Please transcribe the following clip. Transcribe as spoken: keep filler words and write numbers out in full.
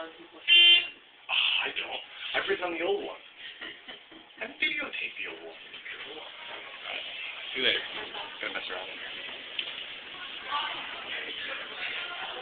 other people. Oh, I don't. I've written on the old one. I videotaped the old one. Too late. Gotta mess around in here.